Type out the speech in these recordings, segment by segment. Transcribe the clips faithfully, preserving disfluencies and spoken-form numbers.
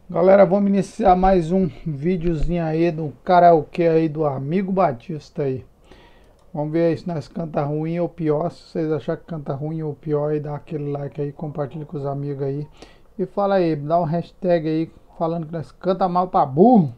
Galera, vamos iniciar mais um videozinho aí do karaokê aí do Amigo Batista aí. Vamos ver aí se nós canta ruim ou pior. Se vocês acharem que canta ruim ou pior, aí dá aquele like aí, compartilha com os amigos aí. E fala aí, dá um hashtag aí falando que nós canta mal pra burro.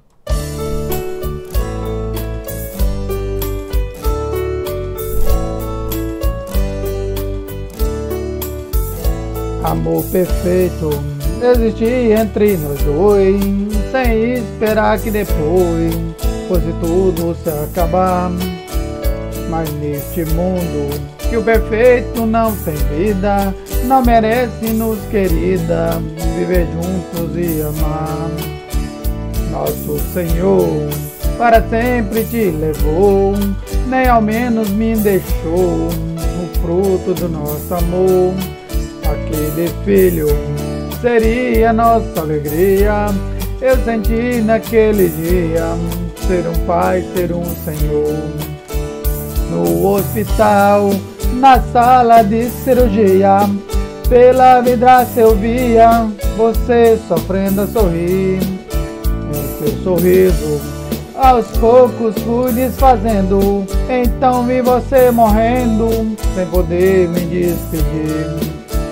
Amor perfeito existir entre nós dois, sem esperar que depois fosse tudo se acabar. Mas neste mundo que o perfeito não tem vida, não merece nos, querida, viver juntos e amar. Nosso Senhor para sempre te levou, nem ao menos me deixou o fruto do nosso amor. Aquele filho seria nossa alegria, eu senti naquele dia ser um pai, ser um Senhor. No hospital, na sala de cirurgia, pela vidraça eu via você sofrendo a sorrir. Em seu sorriso, aos poucos fui desfazendo, então vi você morrendo, sem poder me despedir.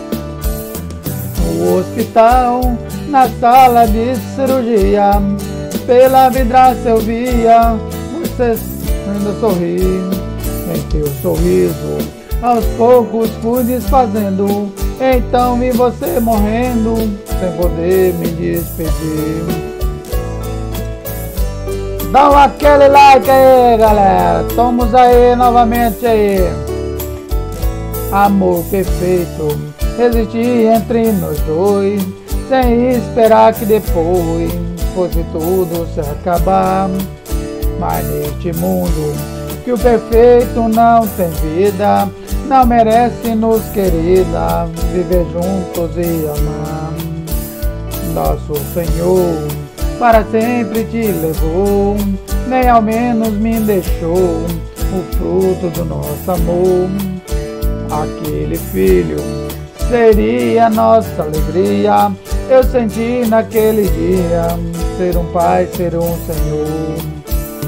No hospital, na sala de cirurgia, pela vidraça eu via você ainda sorrir. Em teu sorriso, aos poucos fui desfazendo, então vi você morrendo, sem poder me despedir. Dá aquele like aí, galera. Estamos aí novamente aí. Amor perfeito existir entre nós dois, sem esperar que depois fosse tudo se acabar. Mas neste mundo que o perfeito não tem vida, não merece nos, querida, viver juntos e amar. Nosso Senhor para sempre te levou, nem ao menos me deixou o fruto do nosso amor. Aquele filho seria nossa alegria, eu senti naquele dia ser um pai, ser um Senhor.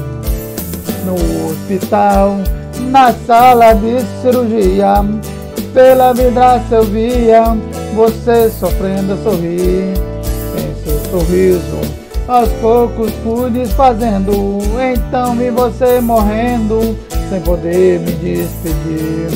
No hospital, na sala de cirurgia, pela vidraça eu via você sofrendo a sorrir. Em seu sorriso, aos poucos fui desfazendo, então vi você morrendo, sem poder me despedir.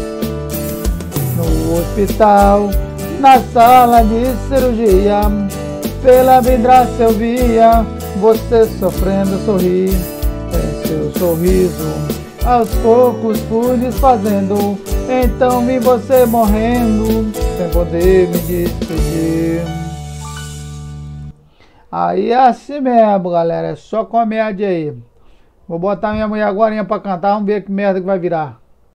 No hospital, na sala de cirurgia, pela vidraça eu via você sofrendo a sorrir. Em seu sorriso, aos poucos fui desfazendo, então vi você morrendo, sem poder me despedir. Aí é assim mesmo, galera, é só comédia aí. Vou botar minha mulher agora pra cantar, vamos ver que merda que vai virar.